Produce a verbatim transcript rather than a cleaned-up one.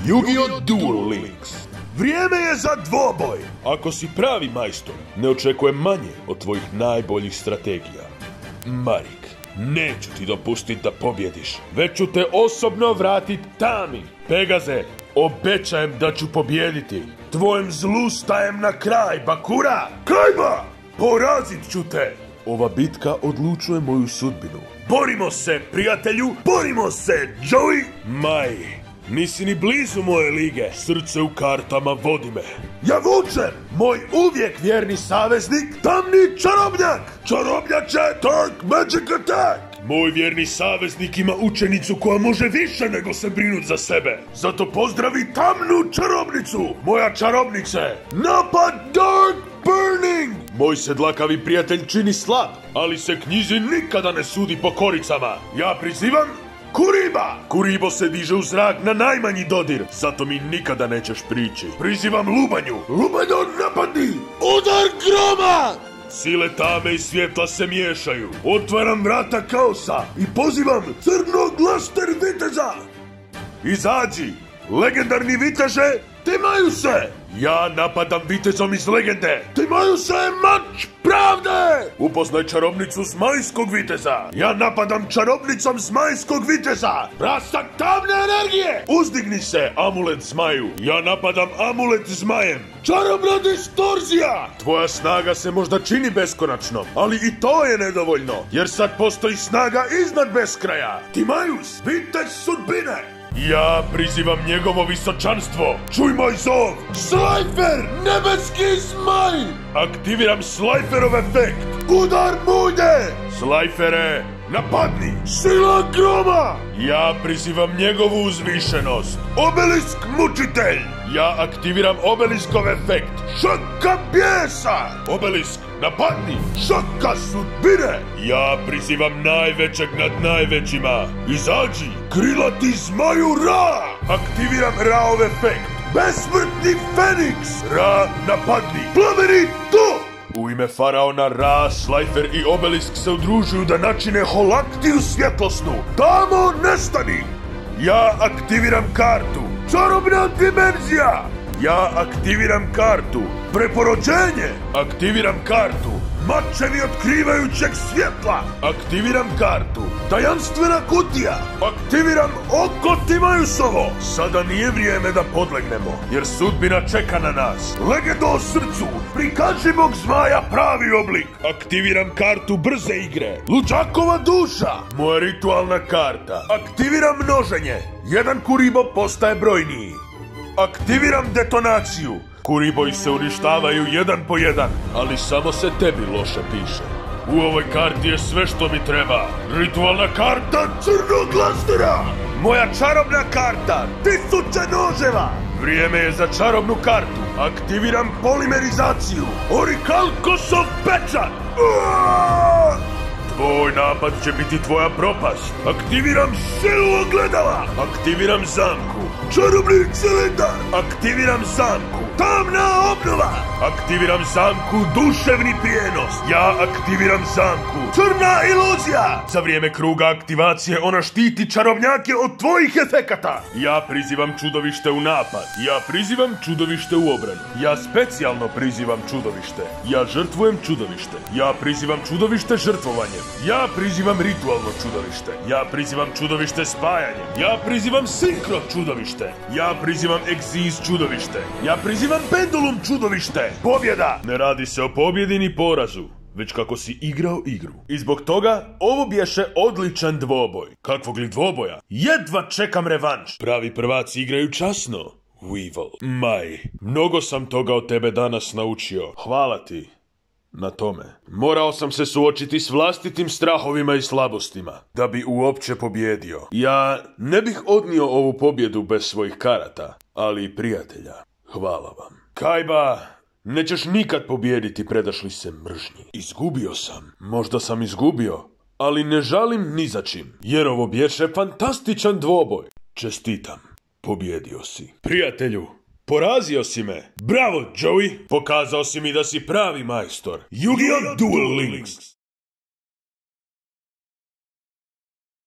Yu-Gi-Oh! Duel Links. Vrijeme je za dvoboj! Ako si pravi majstor, ne očekujem manje od tvojih najboljih strategija. Marik, neću ti dopustiti da pobjediš, već ću te osobno vratit tami. Pegaze, obećajem da ću pobjediti. Tvojem zlu stajem na kraj, Bakura! Kajba! Porazit ću te! Ova bitka odlučuje moju sudbinu. Borimo se, prijatelju! Borimo se, Joey! Maj, nisi ni blizu moje lige. Srce u kartama vodi me. Ja vučem! Moj uvijek vjerni saveznik, tamni čarobnjak! Čarobnjače, Dark Magic Attack! Moj vjerni saveznik ima učenicu koja može više nego se brinut za sebe. Zato pozdravi tamnu čarobnicu, moja čarobnice! Napad Dark Burning! Moj se dlakavi prijatelj čini slab, ali se knjizi nikada ne sudi po koricama. Ja prizivam Kuriba! Kuribo se diže u zrak na najmanji dodir, zato mi nikada nećeš prići. Prizivam Lubanju! Lubanjo, napadni! Udar groma! Sile tame i svjetla se miješaju. Otvaram vrata kaosa i pozivam crnog laster viteza! Izađi! Legendarni viteže, timaju se! Ja napadam vitezom iz legende! Timaju se, mač pravde! Upoznaj čarobnicu zmajskog viteza! Ja napadam čarobnicom zmajskog viteza! Rasak tamne energije! Uzdigni se, amulet zmaju! Ja napadam amulet zmajem! Čarobna distorzija! Tvoja snaga se možda čini beskonačnom, ali i to je nedovoljno, jer sad postoji snaga iznad beskraja! Timajus, vitez sudbine! Ja prizivam njegovo visočanstvo! Čuj moj zov! Slifer, nebeski zmaj! Aktiviram Sliferov efekt! Udar mulje! Slifere, napadni! Sila groma! Ja prizivam njegovu uzvišenost! Obelisk mučitelj! Ja aktiviram obeliskov efekt! Šaka bijesa! Obelisk, napadni! Šaka sudbine! Ja prizivam najvećeg nad najvećima! Izađi! Krilati zmaju Ra! Aktiviram Raov efekt! Besmrtni Feniks! Ra, napadni! Plameni to! U ime faraona Ra, Slifer i Obelisk se udružuju da načine Holaktiju svjetlosnu. Tamo nestani! Ja aktiviram kartu. Čarobna dimenzija! Ja aktiviram kartu. Preporođenje! Aktiviram kartu. Mačevi otkrivajućeg svjetla! Aktiviram kartu. Tajanstvena kutija! Aktiviram oko Timajusovo! Sada nije vrijeme da podlegnemo, jer sudbina čeka na nas. Legendo o srcu! Prikaži mog zmaja pravi oblik! Aktiviram kartu brze igre. Luđakova duša! Moja ritualna karta. Aktiviram množenje. Jedan Kuribo postaje brojniji. Aktiviram detonaciju. Kuriboji se uništavaju jedan po jedan, ali samo se tebi loše piše. U ovoj karti je sve što mi treba. Ritualna karta crnog lastera! Moja čarobna karta, tisuće noževa! Vrijeme je za čarobnu kartu. Aktiviram polimerizaciju. Orikalkosov pečat! Aaaa! Tvoj napad će biti tvoja propast. Aktiviram silu ogledala. Aktiviram zamku. Čarobni cilindar. Aktiviram zamku. Tamna obnova. Aktiviram zamku duševni prijenos. Ja aktiviram zamku. Crna iluzija. Za vrijeme kruga aktivacije ona štiti čarobnjake od tvojih efekata. Ja prizivam čudovište u napad. Ja prizivam čudovište u obranu. Ja specijalno prizivam čudovište. Ja žrtvujem čudovište. Ja prizivam čudovište žrtvovanjem. Ja prizivam ritualno čudovište. Ja prizivam čudovište spajanjem. Ja prizivam sinkro čudovište. Ja prizivam egziz čudovište. Ja prizivam pendulum čudovište. Pobjeda! Ne radi se o pobjedi ni porazu, već kako si igrao igru. I zbog toga ovo bješe odličan dvoboj. Kakvog li dvoboja? Jedva čekam revanš. Pravi prvaci igraju časno. Weevil. Maj, mnogo sam toga od tebe danas naučio. Hvala ti na tome. Morao sam se suočiti s vlastitim strahovima i slabostima da bi uopće pobjedio. Ja ne bih odnio ovu pobjedu bez svojih karata, ali i prijatelja. Hvala vam. Kajba, nećeš nikad pobijediti predaš li se mržnji. Izgubio sam. Možda sam izgubio, ali ne žalim ni za čim, jer ovo bješe fantastičan dvoboj. Čestitam. Pobjedio si. Prijatelju, porazio si me. Bravo, Joey. Pokazao si mi da si pravi majstor. Yu-Gi-Oh! Duel Links.